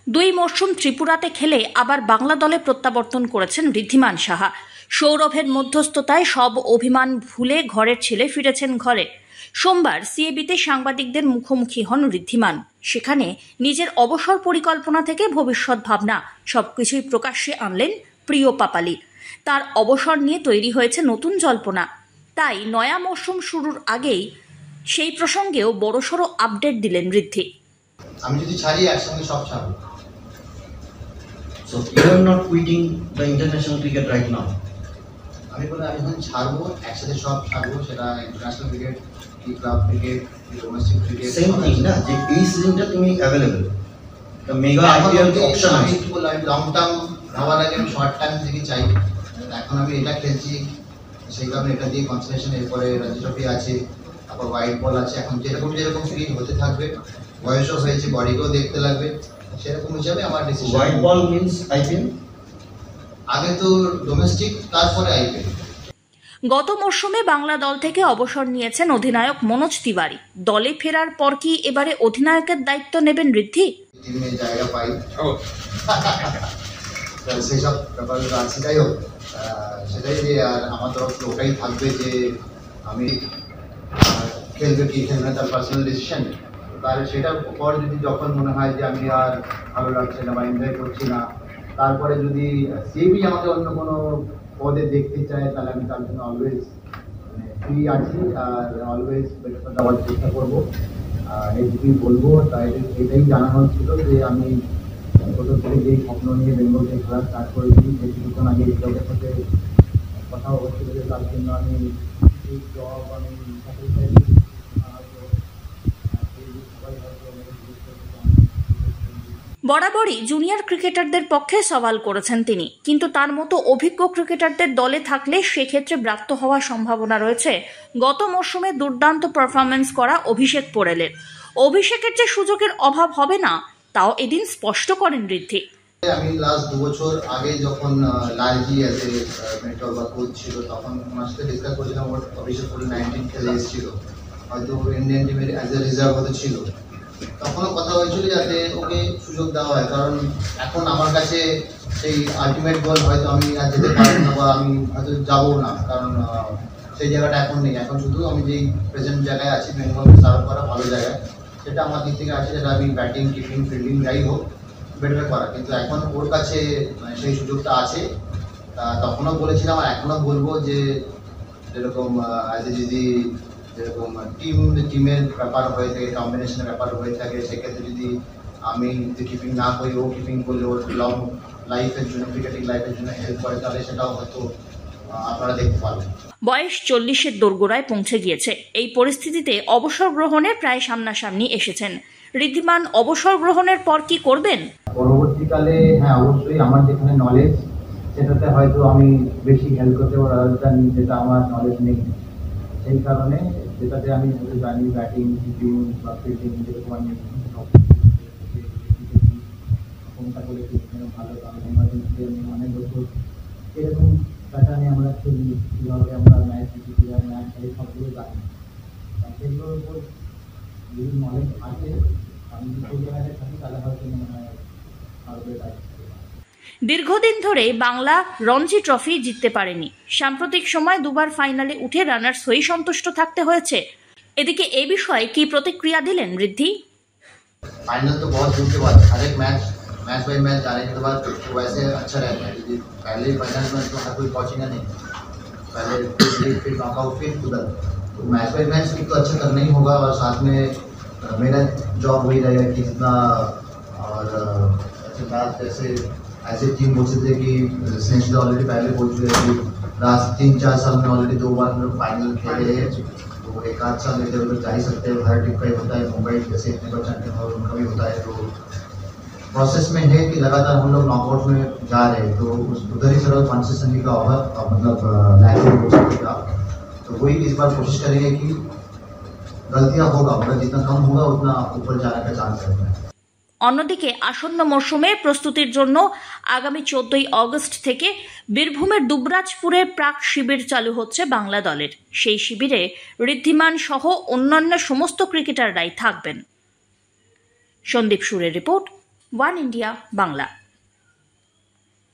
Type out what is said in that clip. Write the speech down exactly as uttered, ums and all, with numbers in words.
দুই মরশুম ত্রিপুরাতে খেলে আবার বাংলা দলে প্রত্যাবর্তন করেছেন ঋদ্ধিমান সাহা। সৌরভের মধ্যস্থতায় সব অভিমান ভুলে ঘরের ছেলে ফিরেছেন ঘরে। সোমবার সিএবিতে সাংবাদিকদের মুখোমুখি হন ঋদ্ধিমান। সেখানে নিজের অবসর পরিকল্পনা থেকে ভবিষ্যৎ ভাবনা সবকিছুই প্রকাশ্যে আনলেন প্রিয় পাপালি। তার অবসর নিয়ে তৈরি হয়েছে নতুন জল্পনা। তাই নয়া মরশুম শুরুর আগেই সেই প্রসঙ্গেও বড়সড় আপডেট দিলেন ঋদ্ধি। আমি যদি ছাড়ি একসঙ্গে সব ছাড়ব। So you are not quitting the international cricket right now. আমি বলে আমি যখন ছাড়বো একসাথে সব ছাড়বো, সেটা ইন্টারন্যাশনাল ক্রিকেট কি ক্লাব ক্রিকেট কি ডোমেস্টিক ক্রিকেট সেম থিং না, যে এই সিজনটা তুমি available the mega IPL option আমি আছে। কি বললাম, আমি লং টার্ম ভাবার আগে আমি শর্ট টার্ম থেকে চাই। এখন আমি এটা খেলছি, সেই কারণে এটা দিয়ে কনসেন্ট্রেশন। এরপরে রঞ্জি ট্রফি আছে, তারপর হোয়াইট বল আছে। এখন যেরকম যেরকম ফিট হতে থাকবে, বয়সও হয়েছে, বডিকেও দেখতে লাগবে, সেরকম হিসাবে আমার decision. White ball means IPL, আগে তো ডোমেস্টিক, তারপরে আইপিএল। গত মরশুমে বাংলা দল থেকে অবসর নিয়েছেন অধিনায়ক মনোজ তিওয়ারি। দলে ফেরার পর কি এবারে অধিনায়কের দায়িত্ব নেবেন ঋদ্ধি? টিমে জায়গা পাই, সেসব ব্যাপার আছে। যাই হোক, সেটাই যে আর আমার তরফ থেকে ওটাই থাকবে যে আমি খেলবে কি খেলবে না তার পার্সোনাল ডিসিশন। তার সেটার পর যদি যখন মনে হয় যে আমি আর ভালো লাগছে না বা এনজয় করছি না, তারপরে যদি সিবি আমাকে অন্য কোনো পদে দেখতে চায়, তাহলে আমি তার জন্য অলওয়েজ মানে ফ্রি আছি আর অলওয়েজ বেটার দেওয়ার চেষ্টা করবো। আর এইটুকুই বলবো। তাই এটাই জানানো ছিল যে আমি ছোটো থেকে যেই স্বপ্ন নিয়ে বেঙ্গলকে খেলা স্টার্ট করেছি, যে কিছুক্ষণ আগে ক্লাবের সাথে কথা হচ্ছিল যে তার জন্য আমি এই জব আমি বরাবরই জুনিয়র ক্রিকেটারদের পক্ষে সওয়াল করেছেন তিনি, কিন্তু তার মতো অভিজ্ঞ ক্রিকেটারদের দলে থাকলে সেক্ষেত্রে ব্রাত্য হওয়ার সম্ভাবনা রয়েছে গত মরশুমে দুর্দান্ত পারফরমেন্স করা অভিষেক পোরেলের। অভিষেকের যে সুযোগের অভাব হবে না, তাও এদিন স্পষ্ট করেন ঋদ্ধি। আমি লাস্ট দু বছর আগে যখন লালজি এজ এ মেন্টর বা কোচ ছিল, তখন ওনার সাথে ডিসকাস করেছিলাম। ওর অভিষেক পোরেল নাইনটিন খেলে এসেছিল, হয়তো ইন্ডিয়ান টিমের অ্যাজ এ রিজার্ভ হতে ছিল। তখনও কথা হয়েছিল যাতে ওকে সুযোগ দেওয়া হয়, কারণ এখন আমার কাছে সেই আলটিমেট গোল হয়তো আমি আর যেতে পারবো না বা আমি হয়তো যাবো না, কারণ সেই জায়গাটা এখন নেই। এখন শুধু আমি যেই প্রেজেন্ট জায়গায় আছি, বেঙ্গলকে সার্ভ করা ভালো জায়গায়, সেটা আমার দিক থেকে আছে, যেটা আমি ব্যাটিং কিপিং ফিল্ডিং যাই হোক বেটার করা। কিন্তু এখন ওর কাছে মানে সেই সুযোগটা আছে। তখনও বলেছিলাম আর এখনও বলবো যে যেরকম অ্যাজ এ যদি যেরকম টিম টিমের ব্যাপার হয়ে থাকে, কম্বিনেশনের ব্যাপার হয়ে থাকে, সেক্ষেত্রে যদি আমি যদি কিপিং না করি, ও কিপিং করলে ওর লং লাইফের জন্য, ক্রিকেটিং লাইফের জন্য হেল্প করে, তাহলে সেটাও হয়তো আপনারা দেখতে পারবেন। বয়স চল্লিশের দোরগোড়ায় পৌঁছে গিয়েছে। এই পরিস্থিতিতে অবসর গ্রহণে প্রায় সামনাসামনি এসেছেন ঋদ্ধিমান। অবসর গ্রহণের পর কি করবেন? পরবর্তীকালে হ্যাঁ, অবশ্যই আমার যেখানে নলেজ, সেটাতে হয়তো আমি বেশি হেল্প করতে পারবো, যেটা আমার নলেজ নেই। সেই কারণে যেটাতে আমি জানি ব্যাটিং কিপিং বা ফিল্ডিং, যেরকম আমি কোনটা করে ভালো, কারণ এমার্জেন্সি আমি অনেক বছর এরকম প্যাটার্নে আমরা খেলি, কীভাবে আমরা ম্যাচ জিতি, কীভাবে ম্যাচ খেলি, সবগুলো জানি। সেগুলোর উপর যদি নলেজ আছে, আমি যদি সেই জায়গায় থাকি, তাহলে হয়তো মনে হয় আরও বেটার। দীর্ঘদিন ধরে বাংলা রঞ্জি ট্রফি জিততে পারেনি। সাম্প্রতিক সময় দুবার ফাইনালে উঠে রানার্স হয়ে সন্তুষ্ট থাকতে হয়েছে। এদিকে এই বিষয়ে কি প্রতিক্রিয়া দিলেন ঋদ্ধি? फाइनल तो बहुत दूर के बाद, हर एक मैच मैच बाई मैच जाने के बाद तो वैसे अच्छा रहता है। क्योंकि पहले फाइनल में तो हर कोई पहुंचेगा नहीं, पहले फिर नॉकआउट फिर उधर, तो मैच बाई मैच भी तो अच्छा करना ही होगा। और साथ में मेरा जॉब वही रहेगा कि जितना और अच्छी बात जैसे ऐसे टीम बोलते थे कि सेंचुरी ऑलरेडी पहले बोल चुके हैं कि लास्ट तीन चार साल में ऑलरेडी दो बार हम लोग फाइनल खेले हैं, तो एक आध साल इधर उधर जा ही सकते हैं। हर टीम का ही होता है, मुंबई जैसे इतने बार चैंपियन और उनका भी होता है। तो प्रोसेस में है कि लगातार हम लोग नॉकआउट में जा रहे हैं, तो उधर ही थोड़ा कंसिस्टेंसी का ओवर मतलब लैकिंग हो सकेगा। तो वही इस बार कोशिश करेंगे कि गलतियाँ होगा, मतलब जितना कम होगा उतना ऊपर जाने का चांस रहता है। অন্যদিকে আসন্ন মরশুমে প্রস্তুতির জন্য আগামী চোদ্দই অগস্ট থেকে বীরভূমের দুবরাজপুরে প্রাক শিবির চালু হচ্ছে বাংলা দলের। সেই শিবিরে ঋদ্ধিমান সহ অন্যান্য সমস্ত ক্রিকেটাররাই থাকবেন। সন্দীপ সুরের রিপোর্ট, ওয়ান ইন্ডিয়া বাংলা।